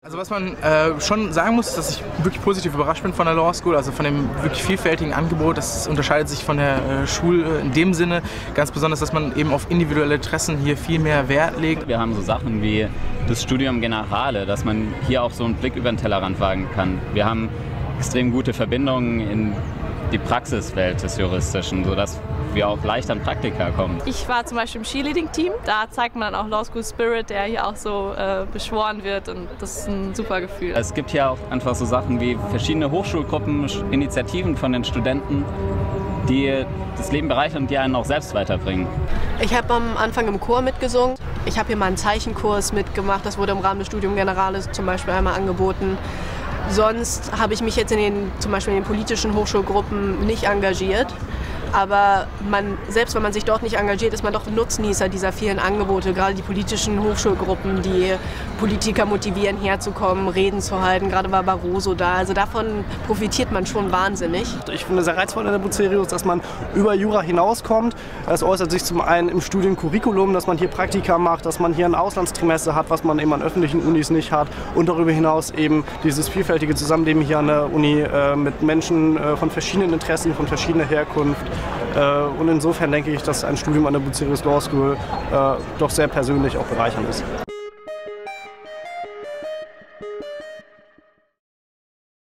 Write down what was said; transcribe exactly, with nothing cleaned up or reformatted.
Also was man äh, schon sagen muss, ist, dass ich wirklich positiv überrascht bin von der Law School, also von dem wirklich vielfältigen Angebot. Das unterscheidet sich von der äh, Schule in dem Sinne, ganz besonders, dass man eben auf individuelle Interessen hier viel mehr Wert legt. Wir haben so Sachen wie das Studium Generale, dass man hier auch so einen Blick über den Tellerrand wagen kann. Wir haben extrem gute Verbindungen in die Praxiswelt des Juristischen, sodass wir auch leicht an Praktika kommen. Ich war zum Beispiel im Cheerleading-Team. Da zeigt man dann auch Law School Spirit, der hier auch so äh, beschworen wird, und das ist ein super Gefühl. Es gibt hier auch einfach so Sachen wie verschiedene Hochschulgruppen, Initiativen von den Studenten, die das Leben bereichern und die einen auch selbst weiterbringen. Ich habe am Anfang im Chor mitgesungen. Ich habe hier mal einen Zeichenkurs mitgemacht. Das wurde im Rahmen des Studium Generales zum Beispiel einmal angeboten. Sonst habe ich mich jetzt in den, zum Beispiel in den politischen Hochschulgruppen nicht engagiert. Aber man, selbst wenn man sich dort nicht engagiert, ist man doch Nutznießer dieser vielen Angebote. Gerade die politischen Hochschulgruppen, die Politiker motivieren, herzukommen, Reden zu halten. Gerade war Barroso da. Also davon profitiert man schon wahnsinnig. Ich finde sehr reizvoll an der Bucerius, dass man über Jura hinauskommt. Es äußert sich zum einen im Studiencurriculum, dass man hier Praktika macht, dass man hier ein Auslandstrimester hat, was man eben an öffentlichen Unis nicht hat. Und darüber hinaus eben dieses vielfältige Zusammenleben hier an der Uni äh, mit Menschen äh, von verschiedenen Interessen, von verschiedener Herkunft. Und insofern denke ich, dass ein Studium an der Bucerius Law School äh, doch sehr persönlich auch bereichernd ist.